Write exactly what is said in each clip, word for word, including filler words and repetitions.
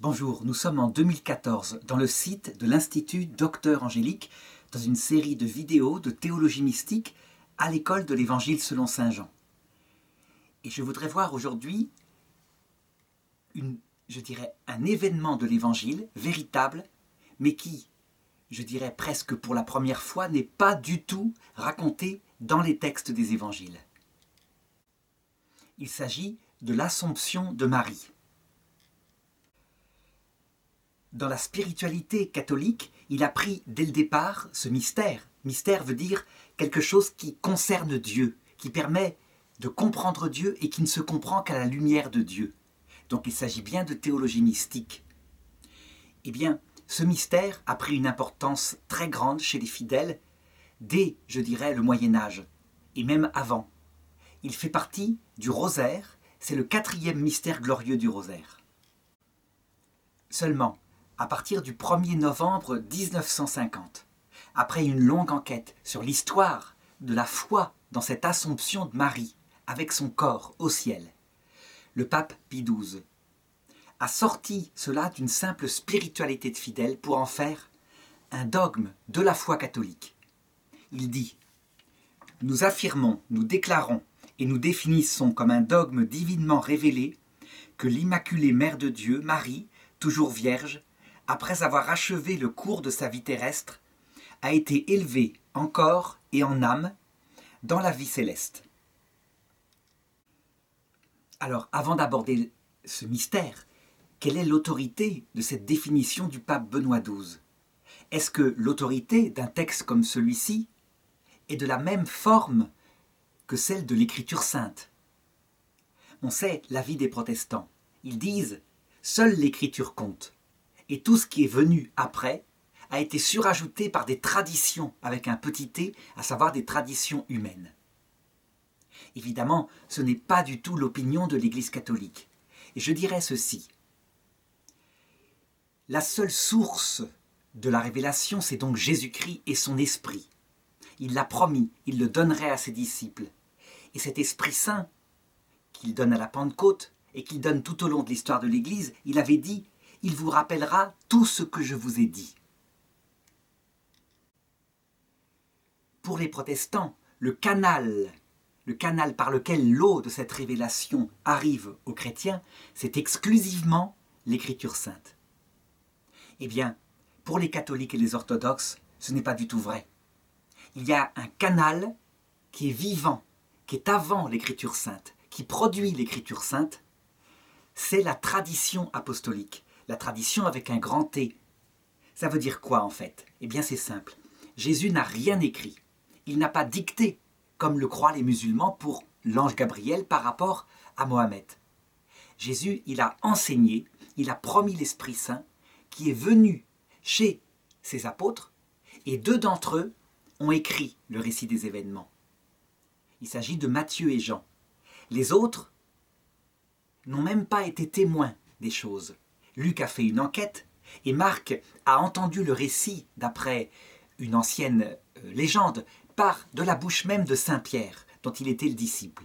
Bonjour, nous sommes en deux mille quatorze dans le site de l'Institut Docteur Angélique dans une série de vidéos de théologie mystique à l'école de l'Évangile selon saint Jean. Et je voudrais voir aujourd'hui, une, je dirais, un événement de l'Évangile véritable, mais qui, je dirais presque pour la première fois, n'est pas du tout raconté dans les textes des Évangiles. Il s'agit de l'Assomption de Marie. Dans la spiritualité catholique, il a pris dès le départ ce mystère. Mystère veut dire quelque chose qui concerne Dieu, qui permet de comprendre Dieu et qui ne se comprend qu'à la lumière de Dieu. Donc il s'agit bien de théologie mystique. Eh bien, ce mystère a pris une importance très grande chez les fidèles dès, je dirais, le Moyen-Âge, et même avant. Il fait partie du rosaire, c'est le quatrième mystère glorieux du rosaire. Seulement, à partir du premier novembre mille neuf cent cinquante, après une longue enquête sur l'histoire de la foi dans cette Assomption de Marie avec son corps au ciel, le pape Pie douze a sorti cela d'une simple spiritualité de fidèles pour en faire un dogme de la foi catholique. Il dit « Nous affirmons, nous déclarons et nous définissons comme un dogme divinement révélé que l'Immaculée Mère de Dieu, Marie, toujours vierge, après avoir achevé le cours de sa vie terrestre, a été élevée en corps et en âme dans la vie céleste. » Alors, avant d'aborder ce mystère, quelle est l'autorité de cette définition du pape Benoît douze? Est-ce que l'autorité d'un texte comme celui-ci est de la même forme que celle de l'Écriture sainte? On sait l'avis des protestants. Ils disent « seule l'Écriture compte ». Et tout ce qui est venu après a été surajouté par des traditions avec un petit t, à savoir des traditions humaines. Évidemment, ce n'est pas du tout l'opinion de l'Église catholique. Et je dirais ceci. La seule source de la révélation, c'est donc Jésus-Christ et son Esprit. Il l'a promis, il le donnerait à ses disciples. Et cet Esprit Saint, qu'il donne à la Pentecôte et qu'il donne tout au long de l'histoire de l'Église, il avait dit « Il vous rappellera tout ce que je vous ai dit ». Pour les protestants, le canal, le canal par lequel l'eau de cette révélation arrive aux chrétiens, c'est exclusivement l'Écriture sainte. Eh bien, pour les catholiques et les orthodoxes, ce n'est pas du tout vrai. Il y a un canal qui est vivant, qui est avant l'Écriture sainte, qui produit l'Écriture sainte, c'est la tradition apostolique. La tradition avec un grand T. Ça veut dire quoi en fait? Eh bien c'est simple. Jésus n'a rien écrit. Il n'a pas dicté, comme le croient les musulmans pour l'ange Gabriel par rapport à Mohammed. Jésus, il a enseigné, il a promis l'Esprit Saint qui est venu chez ses apôtres et deux d'entre eux ont écrit le récit des événements. Il s'agit de Matthieu et Jean. Les autres n'ont même pas été témoins des choses. Luc a fait une enquête et Marc a entendu le récit, d'après une ancienne légende, par de la bouche même de Saint Pierre, dont il était le disciple.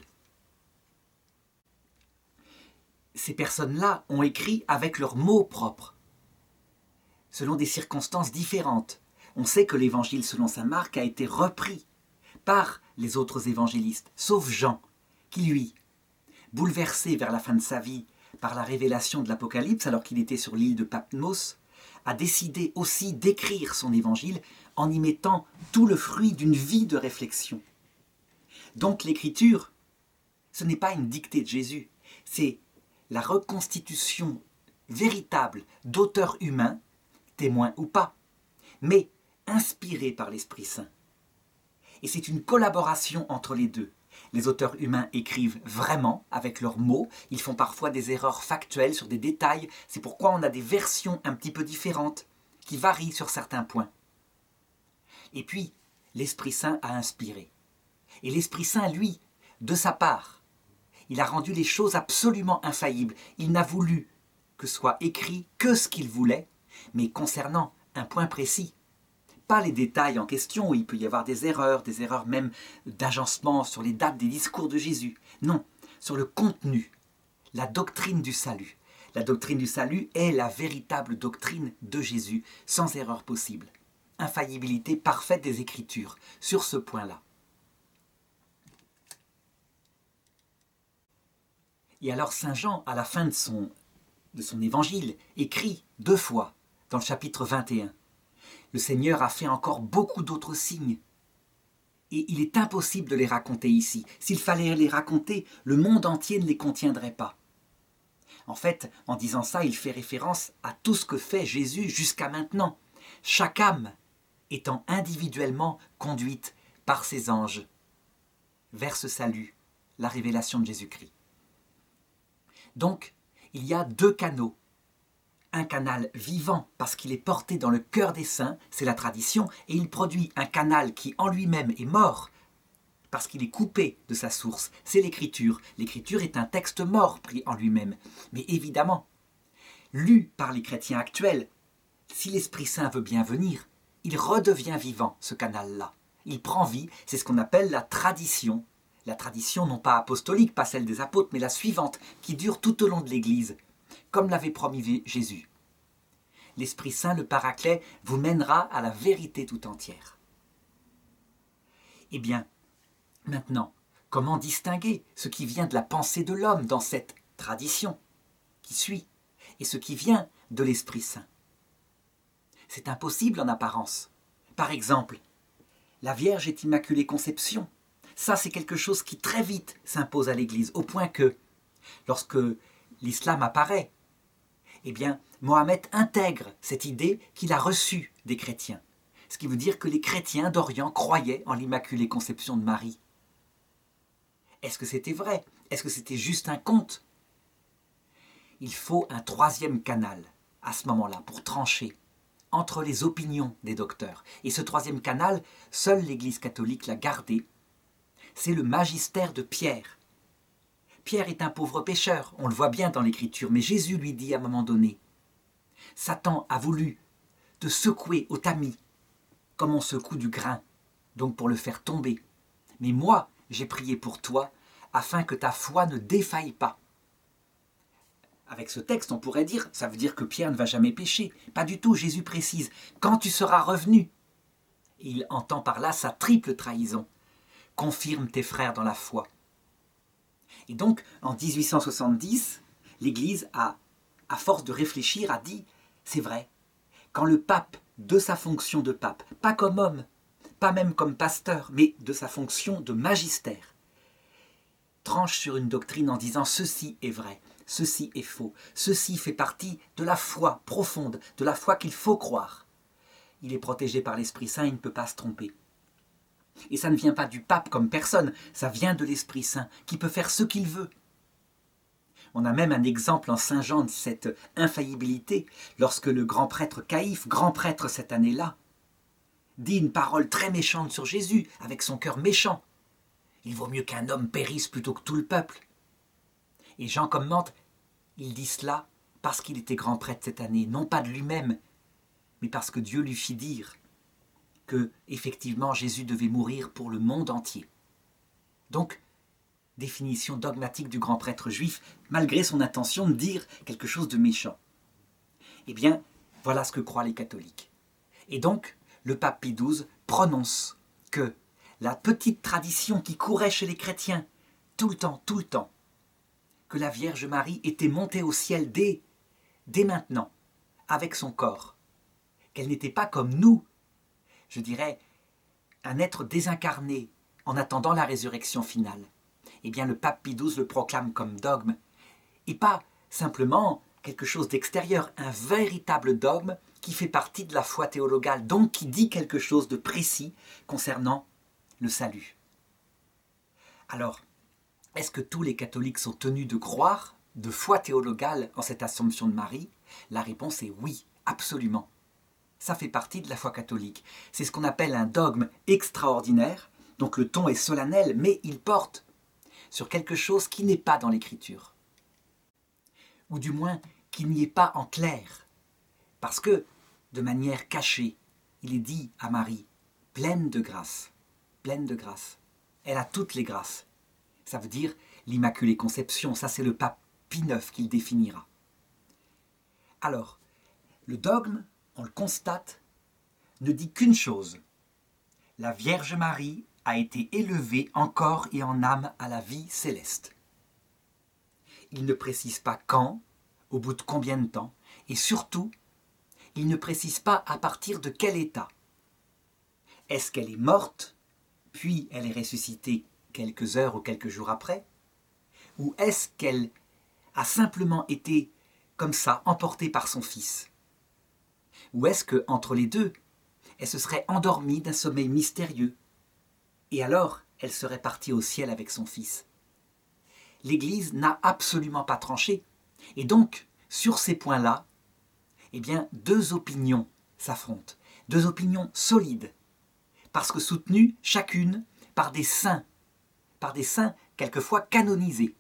Ces personnes-là ont écrit avec leurs mots propres, selon des circonstances différentes. On sait que l'évangile selon saint Marc a été repris par les autres évangélistes, sauf Jean, qui lui, bouleversé vers la fin de sa vie, par la révélation de l'Apocalypse, alors qu'il était sur l'île de Patmos, a décidé aussi d'écrire son évangile en y mettant tout le fruit d'une vie de réflexion. Donc l'écriture, ce n'est pas une dictée de Jésus, c'est la reconstitution véritable d'auteurs humains, témoins ou pas, mais inspirés par l'Esprit Saint. Et c'est une collaboration entre les deux. Les auteurs humains écrivent vraiment avec leurs mots, ils font parfois des erreurs factuelles sur des détails, c'est pourquoi on a des versions un petit peu différentes, qui varient sur certains points. Et puis, l'Esprit Saint a inspiré. Et l'Esprit Saint, lui, de sa part, il a rendu les choses absolument infaillibles. Il n'a voulu que soit écrit que ce qu'il voulait, mais concernant un point précis. Pas les détails en question où il peut y avoir des erreurs, des erreurs même d'agencement sur les dates des discours de Jésus. Non, sur le contenu, la doctrine du salut, La doctrine du salut est la véritable doctrine de Jésus, sans erreur possible. Infaillibilité parfaite des Écritures sur ce point-là. Et alors Saint Jean, à la fin de son, de son évangile, écrit deux fois dans le chapitre vingt et un. Le Seigneur a fait encore beaucoup d'autres signes. Et il est impossible de les raconter ici. S'il fallait les raconter, le monde entier ne les contiendrait pas. En fait, en disant ça, il fait référence à tout ce que fait Jésus jusqu'à maintenant. Chaque âme étant individuellement conduite par ses anges vers ce salut, la révélation de Jésus-Christ. Donc, il y a deux canaux. Un canal vivant, parce qu'il est porté dans le cœur des saints, c'est la tradition, et il produit un canal qui en lui-même est mort, parce qu'il est coupé de sa source, c'est l'Écriture. L'Écriture est un texte mort pris en lui-même. Mais évidemment, lu par les chrétiens actuels, si l'Esprit Saint veut bien venir, il redevient vivant, ce canal-là. Il prend vie, c'est ce qu'on appelle la tradition. La tradition non pas apostolique, pas celle des apôtres, mais la suivante, qui dure tout au long de l'Église, comme l'avait promis Jésus. L'Esprit Saint, le Paraclet, vous mènera à la vérité tout entière. Eh bien, maintenant, comment distinguer ce qui vient de la pensée de l'homme dans cette tradition qui suit et ce qui vient de l'Esprit Saint? C'est impossible en apparence. Par exemple, la Vierge est Immaculée Conception. Ça, c'est quelque chose qui très vite s'impose à l'Église, au point que, lorsque l'islam apparaît, eh bien, Mohammed intègre cette idée qu'il a reçue des chrétiens. Ce qui veut dire que les chrétiens d'Orient croyaient en l'Immaculée Conception de Marie. Est-ce que c'était vrai? Est-ce que c'était juste un conte? Il faut un troisième canal, à ce moment-là, pour trancher entre les opinions des docteurs. Et ce troisième canal, seule l'Église catholique l'a gardé. C'est le magistère de Pierre. Pierre est un pauvre pécheur, on le voit bien dans l'Écriture, mais Jésus lui dit à un moment donné, « Satan a voulu te secouer au tamis, comme on secoue du grain, donc pour le faire tomber. Mais moi, j'ai prié pour toi, afin que ta foi ne défaille pas. » Avec ce texte, on pourrait dire, ça veut dire que Pierre ne va jamais pécher. Pas du tout, Jésus précise, « Quand tu seras revenu », et il entend par là sa triple trahison. Confirme tes frères dans la foi. Et donc, en dix-huit cent soixante-dix, l'Église, a, à force de réfléchir, a dit, c'est vrai, quand le pape, de sa fonction de pape, pas comme homme, pas même comme pasteur, mais de sa fonction de magistère, tranche sur une doctrine en disant ceci est vrai, ceci est faux, ceci fait partie de la foi profonde, de la foi qu'il faut croire. Il est protégé par l'Esprit Saint, il ne peut pas se tromper. Et ça ne vient pas du pape comme personne, ça vient de l'Esprit Saint, qui peut faire ce qu'il veut. On a même un exemple en Saint Jean de cette infaillibilité, lorsque le grand prêtre Caïphe, grand prêtre cette année-là, dit une parole très méchante sur Jésus, avec son cœur méchant. Il vaut mieux qu'un homme périsse plutôt que tout le peuple. Et Jean commente, il dit cela parce qu'il était grand prêtre cette année, non pas de lui-même, mais parce que Dieu lui fit dire que, effectivement, Jésus devait mourir pour le monde entier. Donc, définition dogmatique du grand prêtre juif, malgré son intention de dire quelque chose de méchant. Eh bien, voilà ce que croient les catholiques. Et donc, le pape Pie douze prononce que la petite tradition qui courait chez les chrétiens, tout le temps, tout le temps, que la Vierge Marie était montée au ciel dès, dès maintenant, avec son corps, qu'elle n'était pas comme nous, je dirais, un être désincarné en attendant la résurrection finale. Eh bien, le pape Pie douze le proclame comme dogme, et pas simplement quelque chose d'extérieur, un véritable dogme qui fait partie de la foi théologale, donc qui dit quelque chose de précis concernant le salut. Alors, est-ce que tous les catholiques sont tenus de croire, de foi théologale en cette Assomption de Marie? La réponse est oui, absolument. Ça fait partie de la foi catholique. C'est ce qu'on appelle un dogme extraordinaire, donc le ton est solennel, mais il porte sur quelque chose qui n'est pas dans l'Écriture. Ou du moins, qu'il n'y est pas en clair. Parce que, de manière cachée, il est dit à Marie, pleine de grâce, pleine de grâce. Elle a toutes les grâces. Ça veut dire l'Immaculée Conception, ça c'est le pape Pie neuf qui le définira. Alors, le dogme, on le constate, ne dit qu'une chose. La Vierge Marie a été élevée en corps et en âme à la vie céleste. Il ne précise pas quand, au bout de combien de temps, et surtout, il ne précise pas à partir de quel état. Est-ce qu'elle est morte, puis elle est ressuscitée quelques heures ou quelques jours après? Ou est-ce qu'elle a simplement été, comme ça, emportée par son Fils? Ou est-ce qu'entre les deux, elle se serait endormie d'un sommeil mystérieux, et alors elle serait partie au ciel avec son Fils? L'Église n'a absolument pas tranché, et donc, sur ces points-là, eh bien, deux opinions s'affrontent, deux opinions solides, parce que soutenues chacune par des saints, par des saints quelquefois canonisés.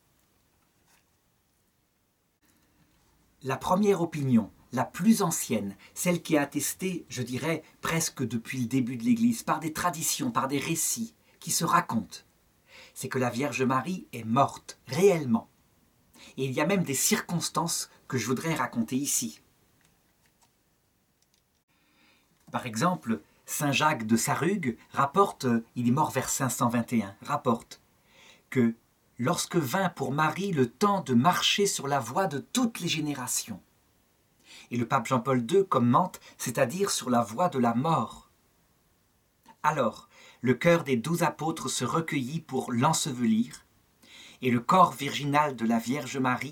La première opinion, la plus ancienne, celle qui est attestée, je dirais, presque depuis le début de l'Église, par des traditions, par des récits qui se racontent, c'est que la Vierge Marie est morte, réellement. Et il y a même des circonstances que je voudrais raconter ici. Par exemple, saint Jacques de Sarrugue rapporte, il est mort vers cinq cent vingt et un, rapporte que lorsque vint pour Marie le temps de marcher sur la voie de toutes les générations, et le pape Jean-Paul deux commente, c'est-à-dire sur la voie de la mort, alors le cœur des douze apôtres se recueillit pour l'ensevelir, et le corps virginal de la Vierge Marie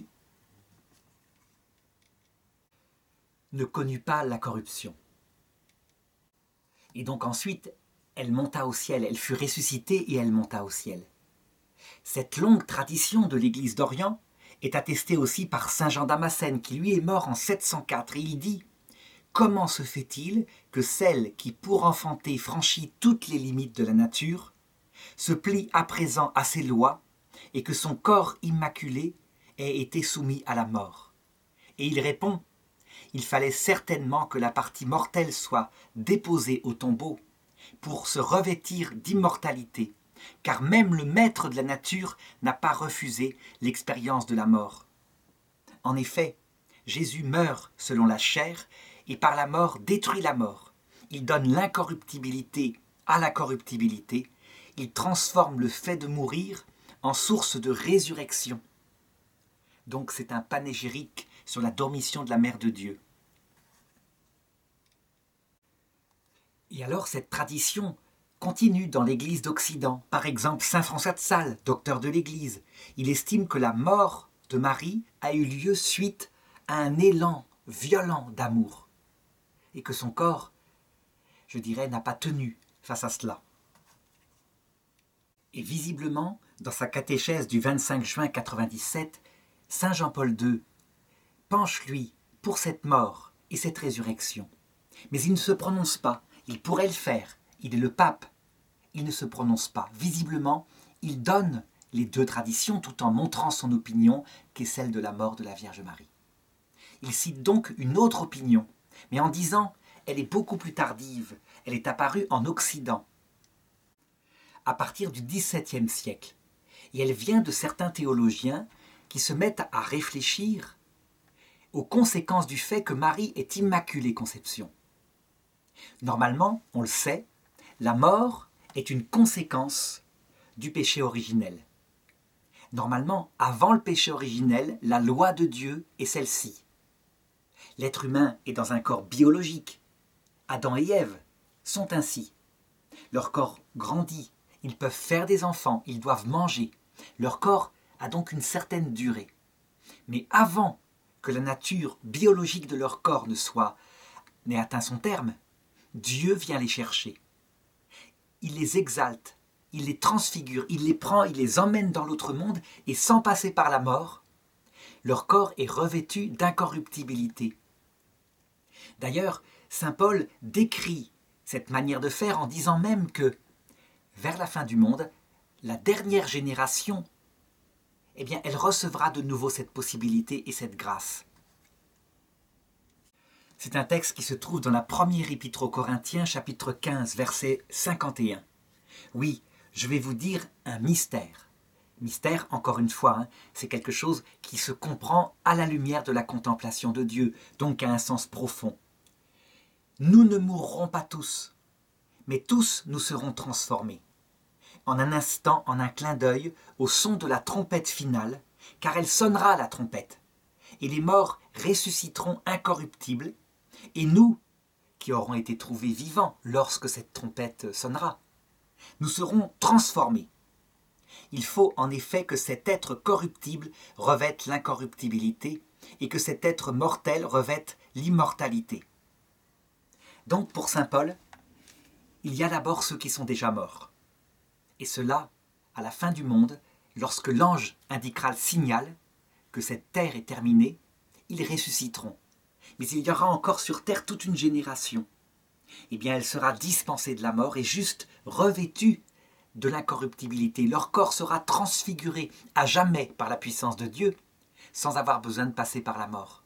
ne connut pas la corruption. Et donc ensuite, elle monta au ciel, elle fut ressuscitée et elle monta au ciel. Cette longue tradition de l'Église d'Orient est attestée aussi par saint Jean Damascène, qui lui est mort en sept cent quatre, et il dit « Comment se fait-il que celle qui, pour enfanter, franchit toutes les limites de la nature, se plie à présent à ses lois, et que son corps immaculé ait été soumis à la mort ?» Et il répond « Il fallait certainement que la partie mortelle soit déposée au tombeau pour se revêtir d'immortalité, car même le maître de la nature n'a pas refusé l'expérience de la mort. En effet, Jésus meurt selon la chair et par la mort détruit la mort. Il donne l'incorruptibilité à la corruptibilité, il transforme le fait de mourir en source de résurrection. Donc c'est un panégyrique sur la dormition de la Mère de Dieu. Et alors cette tradition continue dans l'Église d'Occident. Par exemple, saint François de Sales, docteur de l'Église, il estime que la mort de Marie a eu lieu suite à un élan violent d'amour et que son corps, je dirais, n'a pas tenu face à cela. Et visiblement, dans sa catéchèse du vingt-cinq juin quatre-vingt-dix-sept, saint Jean-Paul deux penche, lui, pour cette mort et cette résurrection. Mais il ne se prononce pas. Il pourrait le faire. Il est le pape. Il ne se prononce pas. Visiblement, il donne les deux traditions tout en montrant son opinion, qui est celle de la mort de la Vierge Marie. Il cite donc une autre opinion, mais en disant elle est beaucoup plus tardive. Elle est apparue en Occident, à partir du dix-septième siècle. Et elle vient de certains théologiens qui se mettent à réfléchir aux conséquences du fait que Marie est immaculée conception. Normalement, on le sait, la mort est une conséquence du péché originel. Normalement, avant le péché originel, la loi de Dieu est celle-ci. L'être humain est dans un corps biologique. Adam et Ève sont ainsi. Leur corps grandit, ils peuvent faire des enfants, ils doivent manger. Leur corps a donc une certaine durée. Mais avant que la nature biologique de leur corps ne soit n'ait atteint son terme, Dieu vient les chercher. Il les exalte, il les transfigure, il les prend, il les emmène dans l'autre monde et sans passer par la mort, leur corps est revêtu d'incorruptibilité. D'ailleurs, saint Paul décrit cette manière de faire en disant même que, vers la fin du monde, la dernière génération, eh bien, elle recevra de nouveau cette possibilité et cette grâce. C'est un texte qui se trouve dans la première épître aux Corinthiens, chapitre quinze, verset cinquante et un. Oui, je vais vous dire un mystère. Mystère, encore une fois, hein, c'est quelque chose qui se comprend à la lumière de la contemplation de Dieu, donc à un sens profond. Nous ne mourrons pas tous, mais tous nous serons transformés. En un instant, en un clin d'œil, au son de la trompette finale, car elle sonnera la trompette, et les morts ressusciteront incorruptibles, et nous, qui aurons été trouvés vivants lorsque cette trompette sonnera, nous serons transformés. Il faut en effet que cet être corruptible revête l'incorruptibilité et que cet être mortel revête l'immortalité. Donc pour saint Paul, il y a d'abord ceux qui sont déjà morts. Et cela, à la fin du monde, lorsque l'ange indiquera le signal que cette terre est terminée, ils ressusciteront. Mais il y aura encore sur terre toute une génération. Eh bien, elle sera dispensée de la mort et juste revêtue de l'incorruptibilité. Leur corps sera transfiguré à jamais par la puissance de Dieu, sans avoir besoin de passer par la mort.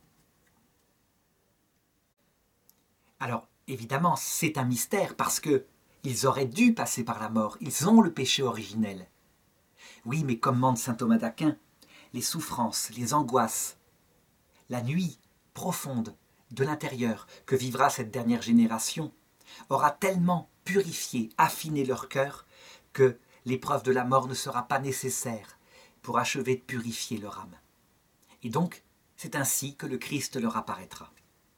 Alors, évidemment, c'est un mystère parce que ils auraient dû passer par la mort. Ils ont le péché originel. Oui, mais comme demande saint Thomas d'Aquin, les souffrances, les angoisses, la nuit profonde de l'intérieur que vivra cette dernière génération aura tellement purifié, affiné leur cœur que l'épreuve de la mort ne sera pas nécessaire pour achever de purifier leur âme. Et donc, c'est ainsi que le Christ leur apparaîtra.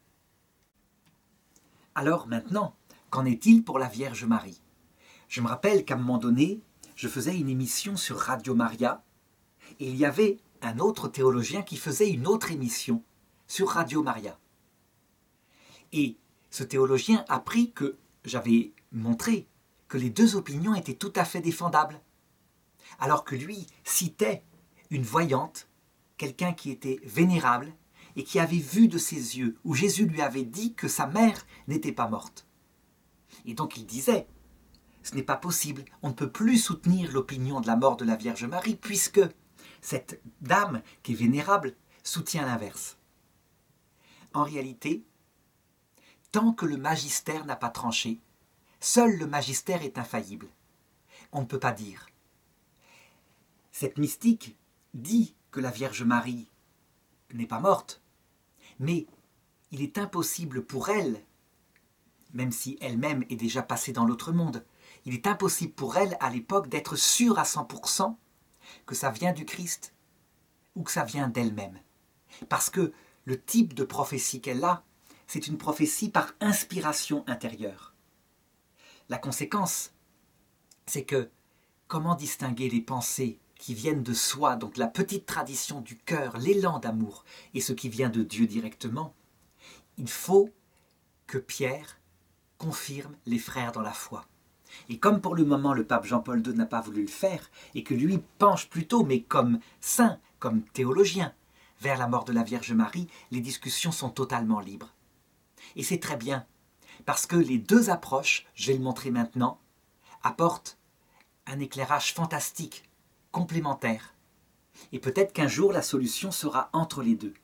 Alors maintenant, qu'en est-il pour la Vierge Marie? Je me rappelle qu'à un moment donné, je faisais une émission sur Radio Maria et il y avait un autre théologien qui faisait une autre émission sur Radio Maria. Et ce théologien a appris que j'avais montré que les deux opinions étaient tout à fait défendables. Alors que lui citait une voyante, quelqu'un qui était vénérable et qui avait vu de ses yeux, où Jésus lui avait dit que sa mère n'était pas morte. Et donc il disait, ce n'est pas possible, on ne peut plus soutenir l'opinion de la mort de la Vierge Marie, puisque cette dame qui est vénérable soutient l'inverse. En réalité, tant que le magistère n'a pas tranché, seul le magistère est infaillible. On ne peut pas dire. Cette mystique dit que la Vierge Marie n'est pas morte, mais il est impossible pour elle, même si elle-même est déjà passée dans l'autre monde, il est impossible pour elle, à l'époque, d'être sûre à cent pour cent que ça vient du Christ ou que ça vient d'elle-même. Parce que le type de prophétie qu'elle a, c'est une prophétie par inspiration intérieure. La conséquence, c'est que comment distinguer les pensées qui viennent de soi, donc la petite tradition du cœur, l'élan d'amour, et ce qui vient de Dieu directement? Il faut que Pierre confirme les frères dans la foi. Et comme pour le moment le pape Jean-Paul deux n'a pas voulu le faire, et que lui penche plutôt, mais comme saint, comme théologien, vers la mort de la Vierge Marie, les discussions sont totalement libres. Et c'est très bien, parce que les deux approches, je vais le montrer maintenant, apportent un éclairage fantastique, complémentaire. Et peut-être qu'un jour la solution sera entre les deux.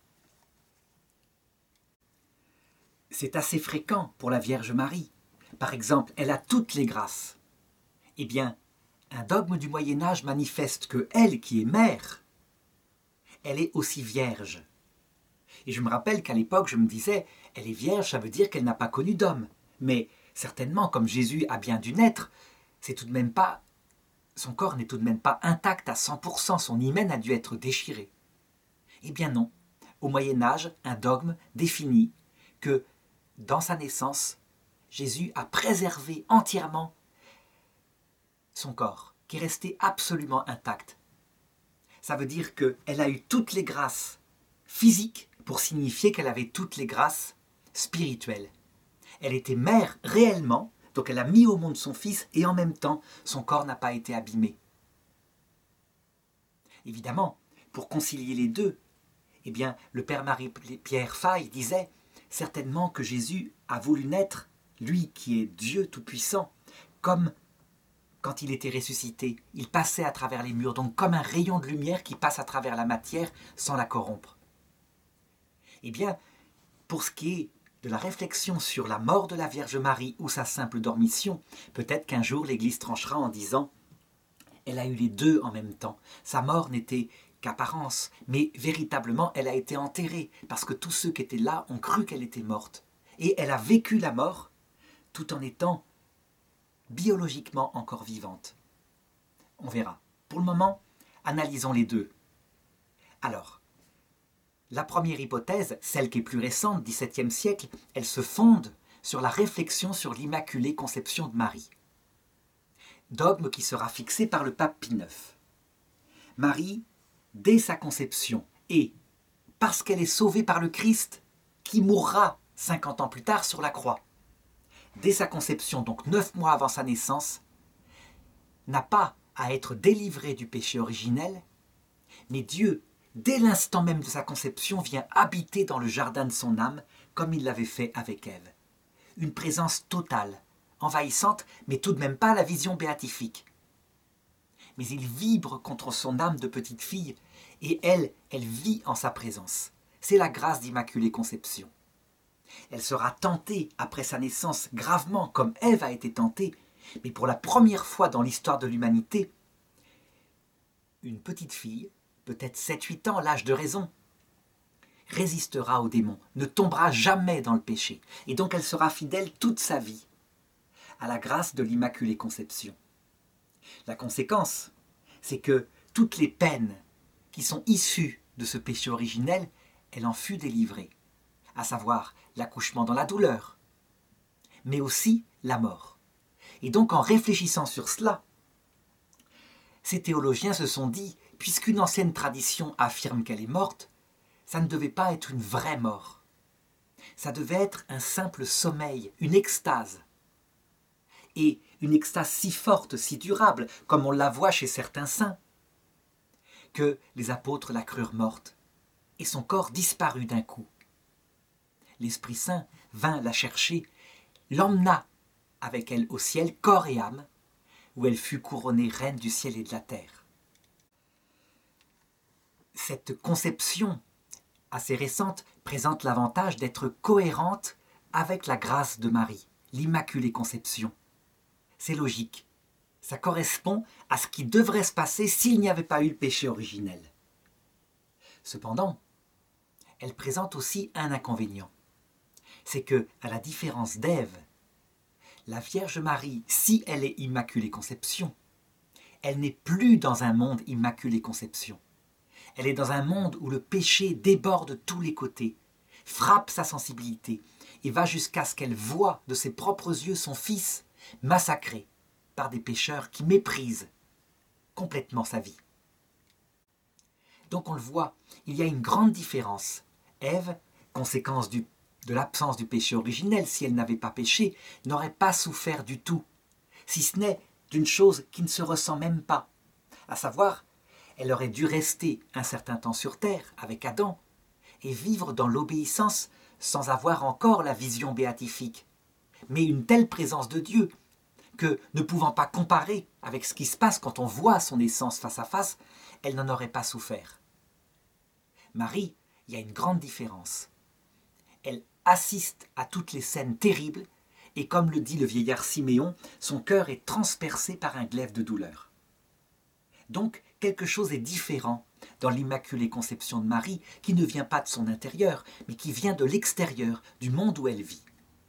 C'est assez fréquent pour la Vierge Marie. Par exemple, elle a toutes les grâces. Eh bien, un dogme du Moyen-Âge manifeste que elle, qui est mère, elle est aussi vierge. Et je me rappelle qu'à l'époque, je me disais, elle est vierge, ça veut dire qu'elle n'a pas connu d'homme. Mais certainement, comme Jésus a bien dû naître, c'est tout de même pas, son corps n'est tout de même pas intact à cent pour cent, son hymen a dû être déchiré. Eh bien non, au Moyen-Âge, un dogme définit que dans sa naissance, Jésus a préservé entièrement son corps, qui est resté absolument intact. Ça veut dire qu'elle a eu toutes les grâces physiques pour signifier qu'elle avait toutes les grâces spirituelles. Elle était mère réellement, donc elle a mis au monde son fils et en même temps, son corps n'a pas été abîmé. Évidemment, pour concilier les deux, eh bien, le père Marie-Pierre Faye disait certainement que Jésus a voulu naître, lui qui est Dieu tout-puissant, comme quand il était ressuscité, il passait à travers les murs, donc comme un rayon de lumière qui passe à travers la matière sans la corrompre. Eh bien, pour ce qui est de la réflexion sur la mort de la Vierge Marie ou sa simple dormition, peut-être qu'un jour l'Église tranchera en disant elle a eu les deux en même temps. Sa mort n'était qu'apparence, mais véritablement elle a été enterrée, parce que tous ceux qui étaient là ont cru qu'elle était morte. Et elle a vécu la mort tout en étant biologiquement encore vivante. On verra. Pour le moment, analysons les deux. Alors, la première hypothèse, celle qui est plus récente, dix-septième siècle, elle se fonde sur la réflexion sur l'Immaculée Conception de Marie. Dogme qui sera fixé par le pape Pie neuf. Marie, dès sa conception, et parce qu'elle est sauvée par le Christ, qui mourra cinquante ans plus tard sur la croix, dès sa conception, donc neuf mois avant sa naissance, n'a pas à être délivrée du péché originel, mais Dieu, dès l'instant même de sa conception, vient habiter dans le jardin de son âme, comme il l'avait fait avec Ève. Une présence totale, envahissante, mais tout de même pas la vision béatifique. Mais il vibre contre son âme de petite fille, et elle, elle vit en sa présence. C'est la grâce d'Immaculée Conception. Elle sera tentée après sa naissance gravement, comme Ève a été tentée, mais pour la première fois dans l'histoire de l'humanité, une petite fille, peut-être sept huit ans, l'âge de raison, résistera aux démons, ne tombera jamais dans le péché, et donc elle sera fidèle toute sa vie à la grâce de l'Immaculée Conception. La conséquence, c'est que toutes les peines qui sont issues de ce péché originel, elle en fut délivrée, à savoir l'accouchement dans la douleur, mais aussi la mort. Et donc en réfléchissant sur cela, ces théologiens se sont dit, puisqu'une ancienne tradition affirme qu'elle est morte, ça ne devait pas être une vraie mort. Ça devait être un simple sommeil, une extase. Et une extase si forte, si durable, comme on la voit chez certains saints, que les apôtres la crurent morte, et son corps disparut d'un coup. L'Esprit Saint vint la chercher, l'emmena avec elle au ciel, corps et âme, où elle fut couronnée reine du ciel et de la terre. Cette conception assez récente présente l'avantage d'être cohérente avec la grâce de Marie, l'Immaculée Conception. C'est logique. Ça correspond à ce qui devrait se passer s'il n'y avait pas eu le péché originel. Cependant, elle présente aussi un inconvénient. C'est que, à la différence d'Ève, la Vierge Marie, si elle est Immaculée Conception, elle n'est plus dans un monde Immaculée Conception. Elle est dans un monde où le péché déborde tous les côtés, frappe sa sensibilité et va jusqu'à ce qu'elle voie de ses propres yeux son fils massacré par des pécheurs qui méprisent complètement sa vie. Donc on le voit, il y a une grande différence. Ève, conséquence du, de l'absence du péché originel, si elle n'avait pas péché, n'aurait pas souffert du tout, si ce n'est d'une chose qui ne se ressent même pas, à savoir, elle aurait dû rester un certain temps sur terre avec Adam et vivre dans l'obéissance sans avoir encore la vision béatifique. Mais une telle présence de Dieu que, ne pouvant pas comparer avec ce qui se passe quand on voit son essence face à face, elle n'en aurait pas souffert. Marie, il y a une grande différence. Elle assiste à toutes les scènes terribles et comme le dit le vieillard Siméon, son cœur est transpercé par un glaive de douleur. Donc, quelque chose est différent dans l'Immaculée Conception de Marie qui ne vient pas de son intérieur, mais qui vient de l'extérieur, du monde où elle vit.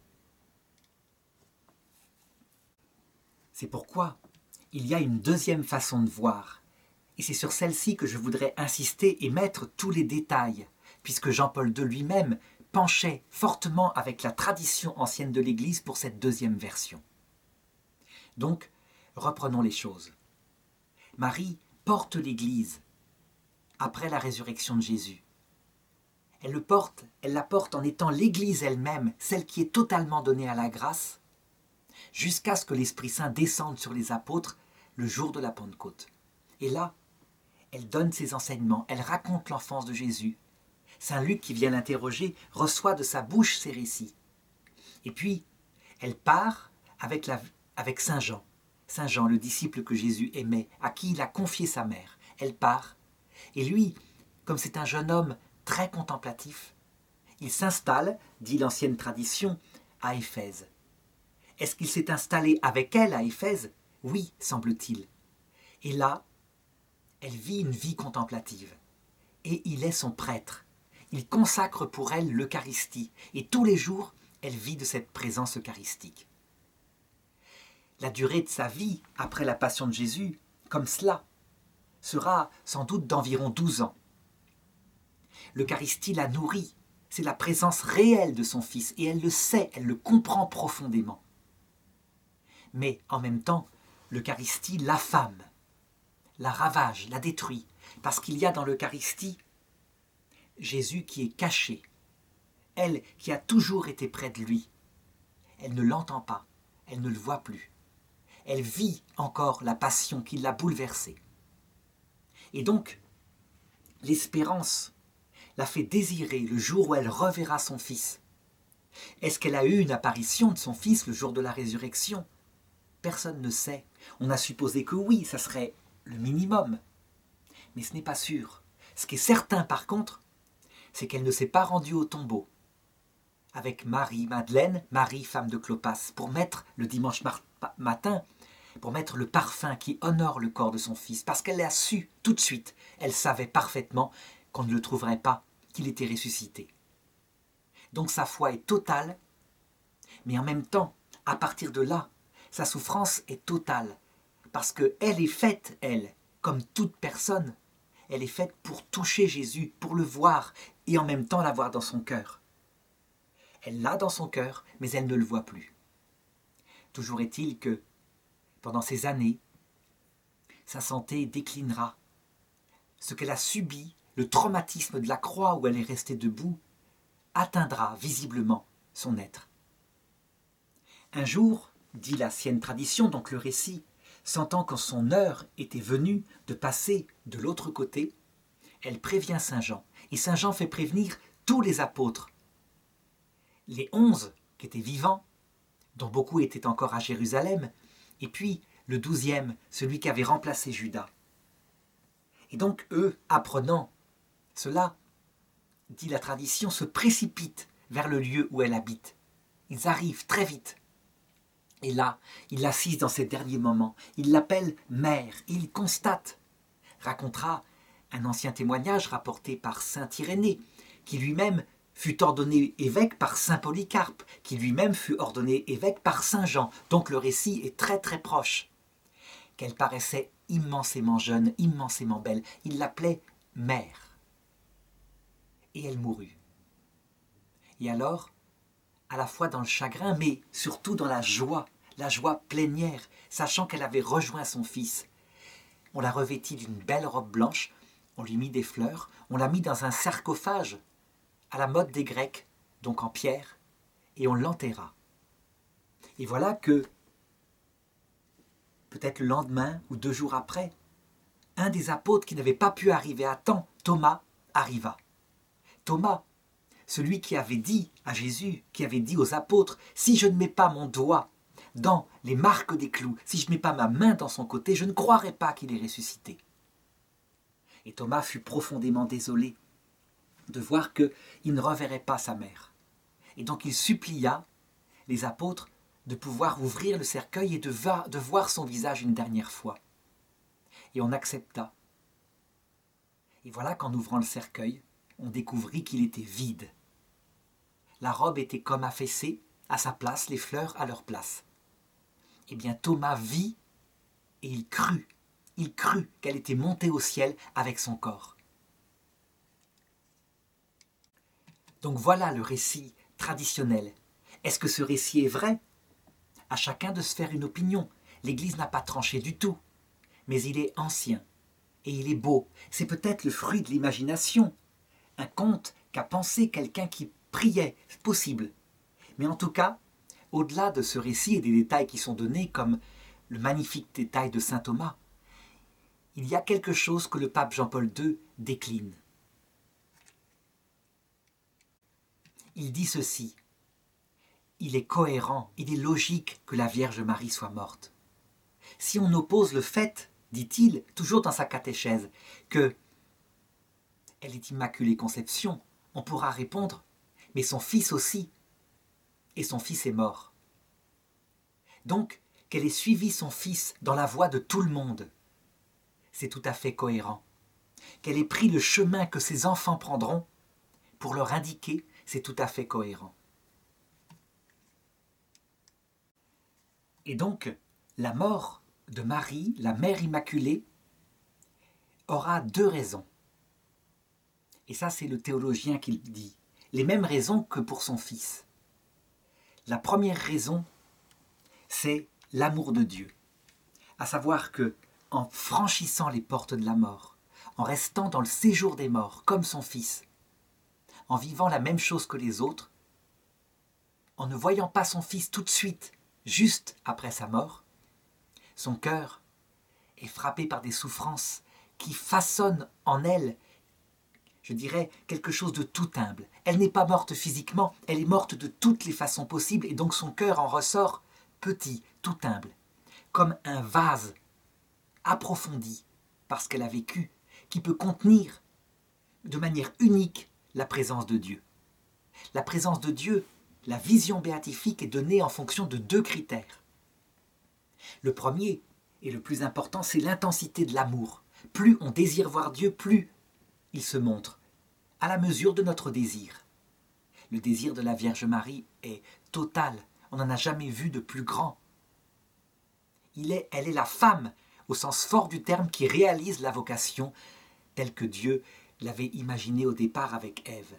C'est pourquoi il y a une deuxième façon de voir, et c'est sur celle-ci que je voudrais insister et mettre tous les détails, puisque Jean-Paul deux lui-même penchait fortement avec la tradition ancienne de l'Église pour cette deuxième version. Donc, reprenons les choses. Marie porte l'Église après la résurrection de Jésus. Elle le porte, elle la porte en étant l'Église elle-même, celle qui est totalement donnée à la grâce, jusqu'à ce que l'Esprit Saint descende sur les apôtres le jour de la Pentecôte. Et là, elle donne ses enseignements, elle raconte l'enfance de Jésus. Saint Luc, qui vient l'interroger, reçoit de sa bouche ses récits. Et puis, elle part avec, la, avec Saint Jean. Saint Jean, le disciple que Jésus aimait, à qui il a confié sa mère. Elle part. Et lui, comme c'est un jeune homme très contemplatif, il s'installe, dit l'ancienne tradition, à Éphèse. Est-ce qu'il s'est installé avec elle à Éphèse ? Oui, semble-t-il. Et là, elle vit une vie contemplative. Et il est son prêtre. Il consacre pour elle l'Eucharistie. Et tous les jours, elle vit de cette présence eucharistique. La durée de sa vie, après la passion de Jésus, comme cela, sera sans doute d'environ douze ans. L'Eucharistie la nourrit. C'est la présence réelle de son Fils. Et elle le sait, elle le comprend profondément. Mais en même temps, l'Eucharistie l'affame, la ravage, la détruit. Parce qu'il y a dans l'Eucharistie Jésus qui est caché. Elle qui a toujours été près de lui. Elle ne l'entend pas, elle ne le voit plus. Elle vit encore la passion qui l'a bouleversée. Et donc, l'espérance l'a fait désirer le jour où elle reverra son Fils. Est-ce qu'elle a eu une apparition de son Fils le jour de la résurrection? Personne ne sait. On a supposé que oui, ça serait le minimum. Mais ce n'est pas sûr. Ce qui est certain par contre, c'est qu'elle ne s'est pas rendue au tombeau avec Marie-Madeleine, Marie, femme de Clopas, pour mettre le dimanche matin, pour mettre le parfum qui honore le corps de son Fils, parce qu'elle l'a su tout de suite. Elle savait parfaitement qu'on ne le trouverait pas, qu'il était ressuscité. Donc sa foi est totale, mais en même temps, à partir de là, sa souffrance est totale, parce qu'elle est faite, elle, comme toute personne, elle est faite pour toucher Jésus, pour le voir, et en même temps l'avoir dans son cœur. Elle l'a dans son cœur, mais elle ne le voit plus. Toujours est-il que, pendant ces années, sa santé déclinera. Ce qu'elle a subi, le traumatisme de la croix où elle est restée debout, atteindra visiblement son être. Un jour, dit l'ancienne tradition, donc le récit, sentant que son heure était venue de passer de l'autre côté, elle prévient Saint Jean. Et Saint Jean fait prévenir tous les apôtres. Les onze qui étaient vivants, dont beaucoup étaient encore à Jérusalem, et puis le douzième, celui qui avait remplacé Judas. Et donc eux, apprenant cela, dit la tradition, se précipitent vers le lieu où elle habite. Ils arrivent très vite. Et là, il l'assise dans ses derniers moments. Il l'appelle mère. Il constate, racontera un ancien témoignage rapporté par saint Irénée, qui lui-même fut ordonné évêque par saint Polycarpe, qui lui-même fut ordonné évêque par saint Jean. Donc le récit est très très proche. Qu'elle paraissait immensément jeune, immensément belle. Il l'appelait mère. Et elle mourut. Et alors, à la fois dans le chagrin, mais surtout dans la joie, la joie plénière, sachant qu'elle avait rejoint son Fils. On la revêtit d'une belle robe blanche, on lui mit des fleurs, on l'a mis dans un sarcophage, à la mode des Grecs, donc en pierre, et on l'enterra. Et voilà que, peut-être le lendemain ou deux jours après, un des apôtres qui n'avait pas pu arriver à temps, Thomas, arriva. Thomas, celui qui avait dit à Jésus, qui avait dit aux apôtres, « Si je ne mets pas mon doigt dans les marques des clous, si je ne mets pas ma main dans son côté, je ne croirai pas qu'il est ressuscité. » Et Thomas fut profondément désolé de voir qu'il ne reverrait pas sa mère. Et donc il supplia les apôtres de pouvoir ouvrir le cercueil et de, va, de voir son visage une dernière fois. Et on accepta. Et voilà qu'en ouvrant le cercueil, on découvrit qu'il était vide. La robe était comme affaissée, à sa place, les fleurs à leur place. Eh bien Thomas vit et il crut, il crut qu'elle était montée au ciel avec son corps. Donc voilà le récit traditionnel. Est-ce que ce récit est vrai? À chacun de se faire une opinion. L'Église n'a pas tranché du tout. Mais il est ancien et il est beau. C'est peut-être le fruit de l'imagination. Un conte qu'a pensé quelqu'un qui priait, c'est possible. Mais en tout cas, au-delà de ce récit et des détails qui sont donnés, comme le magnifique détail de saint Thomas, il y a quelque chose que le pape Jean-Paul deux décline. Il dit ceci: il est cohérent, il est logique que la Vierge Marie soit morte. Si on oppose le fait, dit-il, toujours dans sa catéchèse, que elle est Immaculée Conception, on pourra répondre, mais son fils aussi, et son fils est mort. Donc, qu'elle ait suivi son fils dans la voie de tout le monde, c'est tout à fait cohérent. Qu'elle ait pris le chemin que ses enfants prendront pour leur indiquer, c'est tout à fait cohérent. Et donc, la mort de Marie, la Mère Immaculée, aura deux raisons. Et ça, c'est le théologien qui le dit. Les mêmes raisons que pour son fils. La première raison, c'est l'amour de Dieu. À savoir que, en franchissant les portes de la mort, en restant dans le séjour des morts, comme son fils, en vivant la même chose que les autres, en ne voyant pas son fils tout de suite, juste après sa mort, son cœur est frappé par des souffrances qui façonnent en elle, je dirais, quelque chose de tout humble. Elle n'est pas morte physiquement, elle est morte de toutes les façons possibles, et donc son cœur en ressort petit, tout humble, comme un vase approfondi par ce qu'elle a vécu, qui peut contenir de manière unique la présence de Dieu. La présence de Dieu, la vision béatifique est donnée en fonction de deux critères. Le premier, et le plus important, c'est l'intensité de l'amour. Plus on désire voir Dieu, plus il se montre, à la mesure de notre désir. Le désir de la Vierge Marie est total, on n'en a jamais vu de plus grand. Il est, elle est la femme, au sens fort du terme, qui réalise la vocation telle que Dieu l'avait imaginée au départ avec Ève.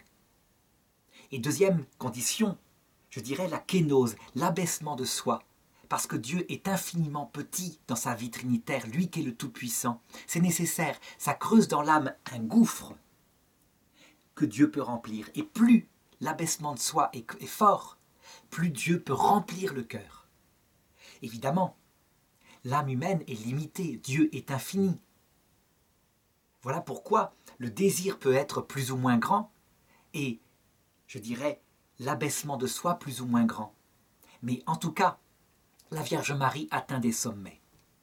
Et deuxième condition, je dirais la kénose, l'abaissement de soi. Parce que Dieu est infiniment petit dans sa vie trinitaire, lui qui est le Tout-Puissant. C'est nécessaire, ça creuse dans l'âme un gouffre que Dieu peut remplir. Et plus l'abaissement de soi est, est fort, plus Dieu peut remplir le cœur. Évidemment, l'âme humaine est limitée, Dieu est infini. Voilà pourquoi le désir peut être plus ou moins grand et, je dirais, l'abaissement de soi plus ou moins grand. Mais en tout cas, la Vierge Marie atteint des sommets.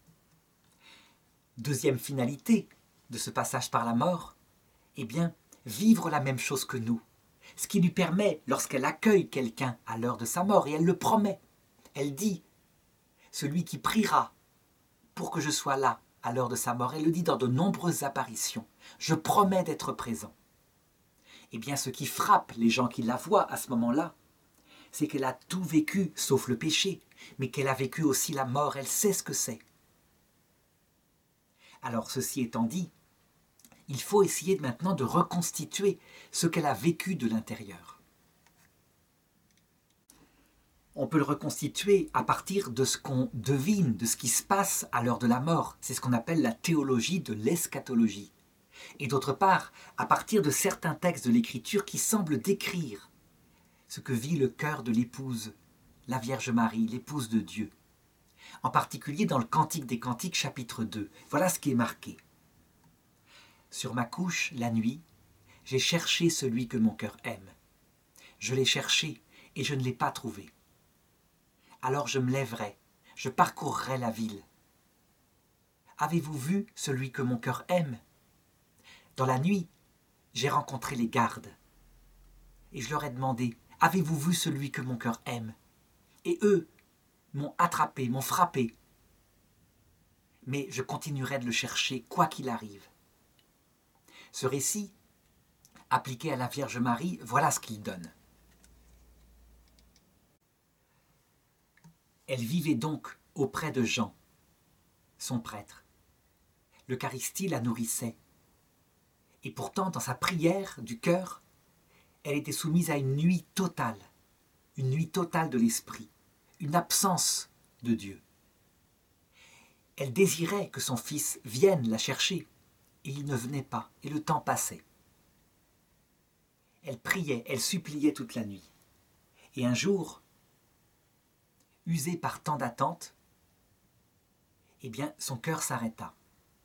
Deuxième finalité de ce passage par la mort, eh bien, vivre la même chose que nous. Ce qui lui permet, lorsqu'elle accueille quelqu'un à l'heure de sa mort, et elle le promet, elle dit, celui qui priera pour que je sois là à l'heure de sa mort, elle le dit dans de nombreuses apparitions, je promets d'être présent. Eh bien, ce qui frappe les gens qui la voient à ce moment-là, c'est qu'elle a tout vécu, sauf le péché, mais qu'elle a vécu aussi la mort, elle sait ce que c'est. Alors, ceci étant dit, il faut essayer maintenant de reconstituer ce qu'elle a vécu de l'intérieur. On peut le reconstituer à partir de ce qu'on devine, de ce qui se passe à l'heure de la mort. C'est ce qu'on appelle la théologie de l'eschatologie. Et d'autre part, à partir de certains textes de l'Écriture qui semblent décrire ce que vit le cœur de l'épouse, la Vierge Marie, l'épouse de Dieu. En particulier dans le Cantique des Cantiques, chapitre deux. Voilà ce qui est marqué. Sur ma couche, la nuit, j'ai cherché celui que mon cœur aime. Je l'ai cherché et je ne l'ai pas trouvé. Alors je me lèverai, je parcourrai la ville. Avez-vous vu celui que mon cœur aime? Dans la nuit, j'ai rencontré les gardes. Et je leur ai demandé, avez-vous vu celui que mon cœur aime? Et eux m'ont attrapé, m'ont frappé. Mais je continuerai de le chercher, quoi qu'il arrive. Ce récit, appliqué à la Vierge Marie, voilà ce qu'il donne. Elle vivait donc auprès de Jean, son prêtre. L'Eucharistie la nourrissait. Et pourtant, dans sa prière du cœur, elle était soumise à une nuit totale, une nuit totale de l'esprit, une absence de Dieu. Elle désirait que son fils vienne la chercher, et il ne venait pas, et le temps passait. Elle priait, elle suppliait toute la nuit. Et un jour, usée par tant d'attentes, eh bien, son cœur s'arrêta.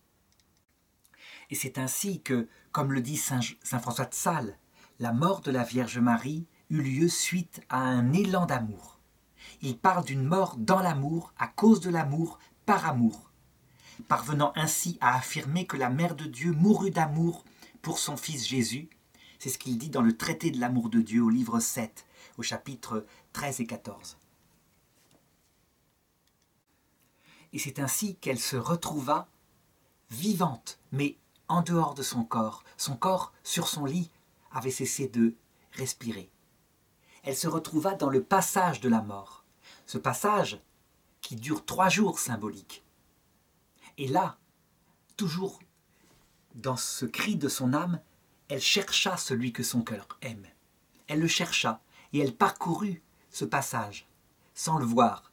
Et c'est ainsi que, comme le dit Saint, Saint François de Sales, la mort de la Vierge Marie eut lieu suite à un élan d'amour. Il parle d'une mort dans l'amour, à cause de l'amour, par amour, parvenant ainsi à affirmer que la Mère de Dieu mourut d'amour pour son Fils Jésus. C'est ce qu'il dit dans le traité de l'amour de Dieu au livre sept, au chapitre treize et quatorze. Et c'est ainsi qu'elle se retrouva vivante, mais en dehors de son corps. Son corps, sur son lit, avait cessé de respirer. Elle se retrouva dans le passage de la mort. Ce passage qui dure trois jours symboliques. Et là, toujours dans ce cri de son âme, elle chercha celui que son cœur aime. Elle le chercha et elle parcourut ce passage sans le voir.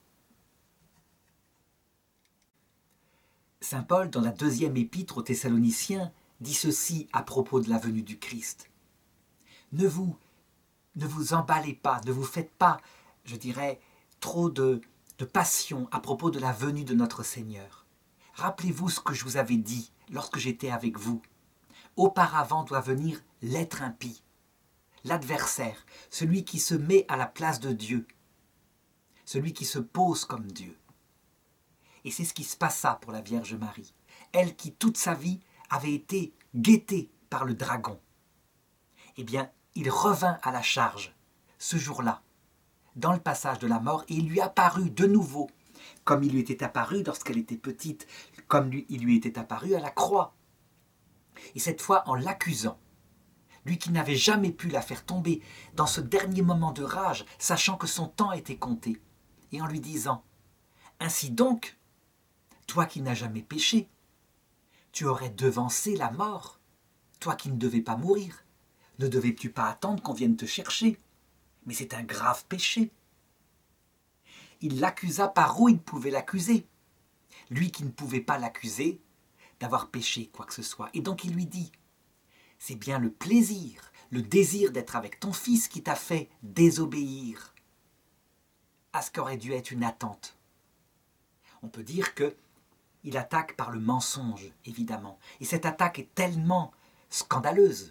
Saint Paul, dans la deuxième épître aux Thessaloniciens, dit ceci à propos de la venue du Christ. Ne vous, ne vous emballez pas, ne vous faites pas, je dirais, trop de, de passion à propos de la venue de notre Seigneur. Rappelez-vous ce que je vous avais dit lorsque j'étais avec vous. Auparavant doit venir l'être impie, l'adversaire, celui qui se met à la place de Dieu, celui qui se pose comme Dieu. Et c'est ce qui se passa pour la Vierge Marie, elle qui toute sa vie avait été guettée par le dragon. Eh bien, il revint à la charge ce jour-là, dans le passage de la mort, et il lui apparut de nouveau, comme il lui était apparu lorsqu'elle était petite, comme lui, il lui était apparu à la croix. Et cette fois en l'accusant, lui qui n'avait jamais pu la faire tomber dans ce dernier moment de rage, sachant que son temps était compté, et en lui disant « Ainsi donc, toi qui n'as jamais péché, tu aurais devancé la mort, toi qui ne devais pas mourir. Ne devais-tu pas attendre qu'on vienne te chercher? Mais c'est un grave péché. » Il l'accusa par où il pouvait l'accuser. Lui qui ne pouvait pas l'accuser d'avoir péché quoi que ce soit. Et donc il lui dit, c'est bien le plaisir, le désir d'être avec ton fils qui t'a fait désobéir à ce qu'aurait dû être une attente. On peut dire qu'il attaque par le mensonge, évidemment. Et cette attaque est tellement scandaleuse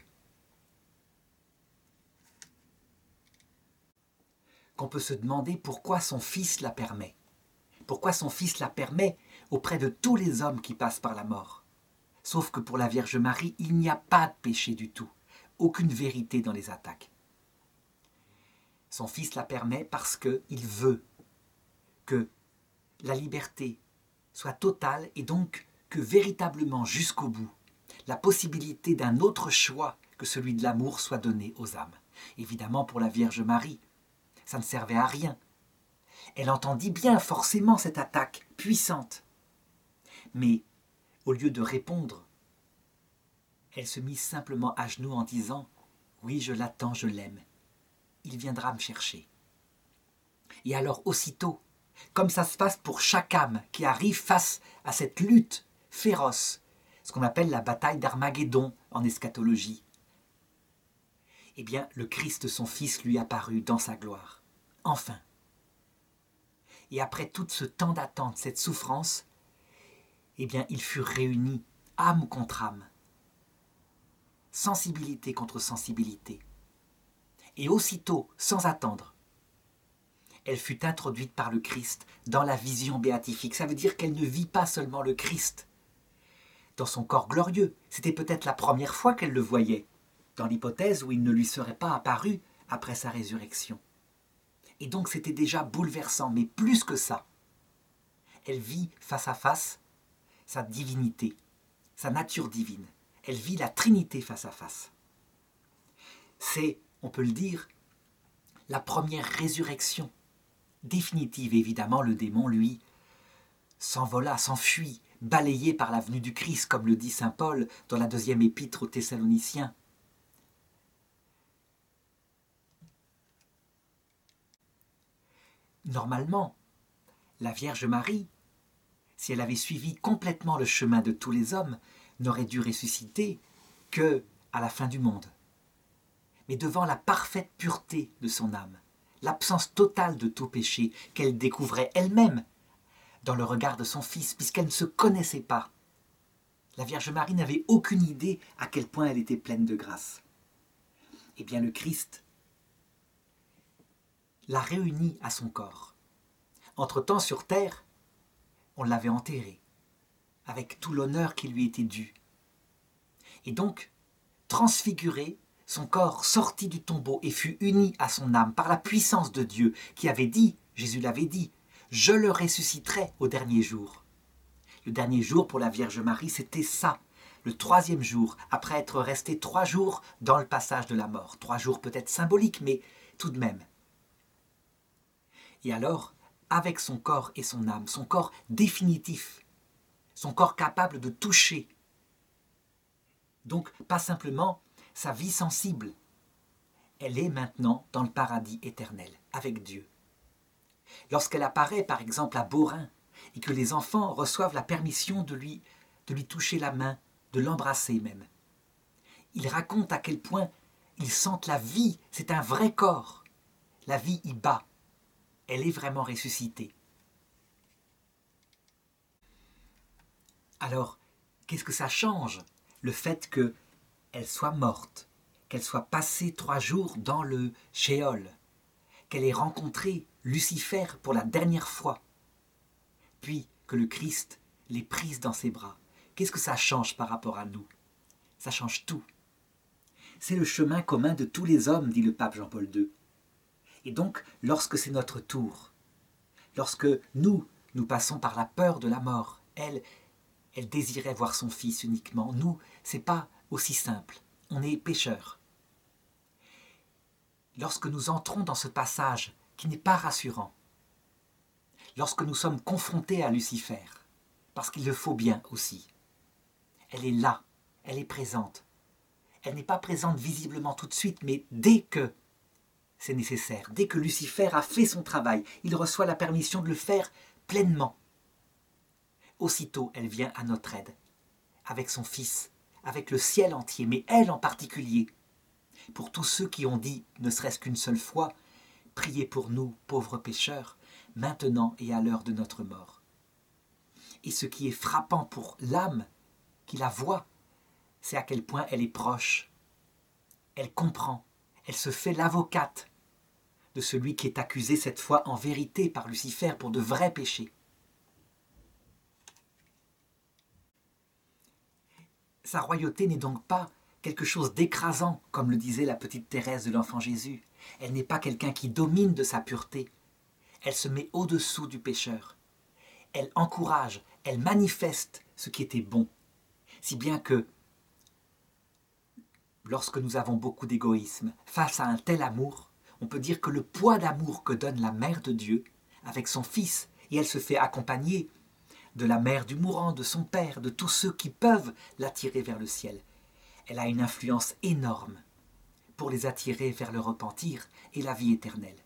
qu'on peut se demander pourquoi son fils la permet. Pourquoi son fils la permet auprès de tous les hommes qui passent par la mort. Sauf que pour la Vierge Marie, il n'y a pas de péché du tout, aucune vérité dans les attaques. Son fils la permet parce qu'il veut que la liberté soit totale et donc que véritablement jusqu'au bout, la possibilité d'un autre choix que celui de l'amour soit donnée aux âmes. Évidemment, pour la Vierge Marie, ça ne servait à rien. Elle entendit bien forcément cette attaque puissante. Mais au lieu de répondre, elle se mit simplement à genoux en disant « Oui, je l'attends, je l'aime. Il viendra me chercher. » Et alors aussitôt, comme ça se passe pour chaque âme qui arrive face à cette lutte féroce, ce qu'on appelle la bataille d'Armageddon en eschatologie, eh bien, le Christ, son Fils, lui apparut dans sa gloire. Enfin. Et après tout ce temps d'attente, cette souffrance, eh bien, ils furent réunis, âme contre âme, sensibilité contre sensibilité. Et aussitôt, sans attendre, elle fut introduite par le Christ dans la vision béatifique. Ça veut dire qu'elle ne vit pas seulement le Christ dans son corps glorieux. C'était peut-être la première fois qu'elle le voyait, dans l'hypothèse où il ne lui serait pas apparu après sa résurrection. Et donc c'était déjà bouleversant, mais plus que ça. Elle vit face à face sa divinité, sa nature divine. Elle vit la Trinité face à face. C'est, on peut le dire, la première résurrection définitive. Évidemment, le démon, lui, s'envola, s'enfuit, balayé par la venue du Christ, comme le dit saint Paul dans la deuxième épître aux Thessaloniciens. Normalement, la Vierge Marie, si elle avait suivi complètement le chemin de tous les hommes, n'aurait dû ressusciter que à la fin du monde. Mais devant la parfaite pureté de son âme, l'absence totale de tout péché qu'elle découvrait elle-même dans le regard de son Fils, puisqu'elle ne se connaissait pas, la Vierge Marie n'avait aucune idée à quel point elle était pleine de grâce. Eh bien, le Christ l'a réunie à son corps. Entre-temps, sur terre, on l'avait enterré, avec tout l'honneur qui lui était dû. Et donc, transfiguré, son corps sortit du tombeau et fut uni à son âme par la puissance de Dieu, qui avait dit, Jésus l'avait dit, « Je le ressusciterai au dernier jour ». Le dernier jour pour la Vierge Marie, c'était ça. Le troisième jour, après être resté trois jours dans le passage de la mort. Trois jours peut-être symboliques, mais tout de même. Et alors, avec son corps et son âme, son corps définitif, son corps capable de toucher, donc pas simplement sa vie sensible, elle est maintenant dans le paradis éternel, avec Dieu. Lorsqu'elle apparaît par exemple à Beaurain, et que les enfants reçoivent la permission de lui, de lui toucher la main, de l'embrasser même, ils racontent à quel point ils sentent la vie, c'est un vrai corps, la vie y bat, elle est vraiment ressuscitée. Alors, qu'est-ce que ça change, le fait qu'elle soit morte, qu'elle soit passée trois jours dans le Sheol, qu'elle ait rencontré Lucifer pour la dernière fois, puis que le Christ l'ait prise dans ses bras. Qu'est-ce que ça change par rapport à nous? Ça change tout. C'est le chemin commun de tous les hommes, dit le pape Jean-Paul deux. Et donc, lorsque c'est notre tour, lorsque nous, nous passons par la peur de la mort, elle, elle désirait voir son fils uniquement. Nous, c'est pas aussi simple. On est pécheurs. Lorsque nous entrons dans ce passage qui n'est pas rassurant, lorsque nous sommes confrontés à Lucifer, parce qu'il le faut bien aussi, elle est là, elle est présente. Elle n'est pas présente visiblement tout de suite, mais dès que c'est nécessaire, dès que Lucifer a fait son travail, il reçoit la permission de le faire pleinement. Aussitôt, elle vient à notre aide, avec son Fils, avec le ciel entier, mais elle en particulier. Pour tous ceux qui ont dit, ne serait-ce qu'une seule fois, priez pour nous, pauvres pécheurs, maintenant et à l'heure de notre mort. Et ce qui est frappant pour l'âme qui la voit, c'est à quel point elle est proche. Elle comprend, elle se fait l'avocate de celui qui est accusé cette fois en vérité par Lucifer pour de vrais péchés. Sa royauté n'est donc pas quelque chose d'écrasant, comme le disait la petite Thérèse de l'Enfant Jésus. Elle n'est pas quelqu'un qui domine de sa pureté. Elle se met au-dessous du pécheur. Elle encourage, elle manifeste ce qui était bon. Si bien que, lorsque nous avons beaucoup d'égoïsme, face à un tel amour, on peut dire que le poids d'amour que donne la Mère de Dieu, avec son Fils, et elle se fait accompagner de la mère du mourant, de son père, de tous ceux qui peuvent l'attirer vers le ciel. Elle a une influence énorme pour les attirer vers le repentir et la vie éternelle.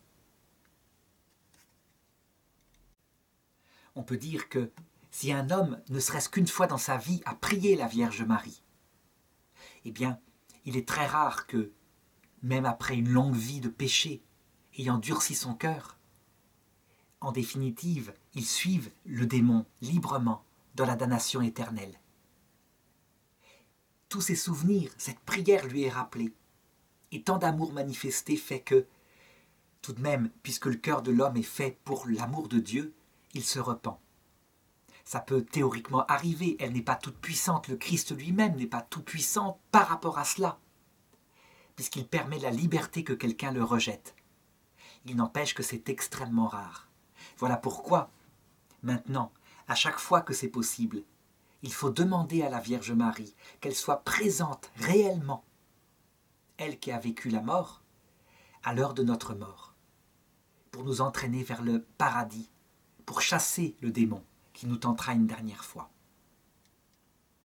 On peut dire que si un homme, ne serait-ce qu'une fois dans sa vie, a prié la Vierge Marie, eh bien, il est très rare que, même après une longue vie de péché, ayant durci son cœur, en définitive, ils suivent le démon librement dans la damnation éternelle. Tous ces souvenirs, cette prière lui est rappelée. Et tant d'amour manifesté fait que, tout de même, puisque le cœur de l'homme est fait pour l'amour de Dieu, il se repent. Ça peut théoriquement arriver, elle n'est pas toute puissante, le Christ lui-même n'est pas tout puissant par rapport à cela, puisqu'il permet la liberté que quelqu'un le rejette. Il n'empêche que c'est extrêmement rare. Voilà pourquoi, maintenant, à chaque fois que c'est possible, il faut demander à la Vierge Marie qu'elle soit présente réellement, elle qui a vécu la mort, à l'heure de notre mort, pour nous entraîner vers le paradis, pour chasser le démon qui nous tentera une dernière fois.